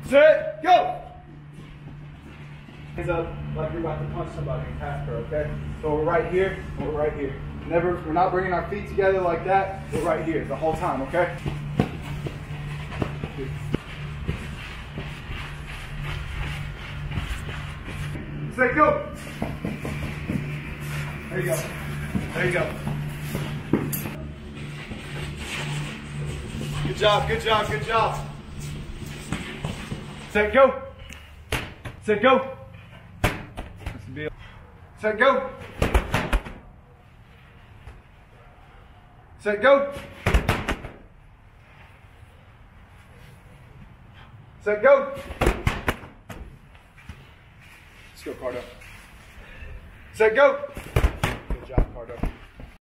set, go. Hands up like you're about to punch somebody in Casper, okay? So we're right here, we're right here. We're not bringing our feet together like that. We're right here the whole time, okay? Set, go. There you go. There you go. Good job, good job, good job. Set, go. Set, go. Set, go. Set, go. Set, go. Let's go, Cardo. Set, go. Good job, Cardo.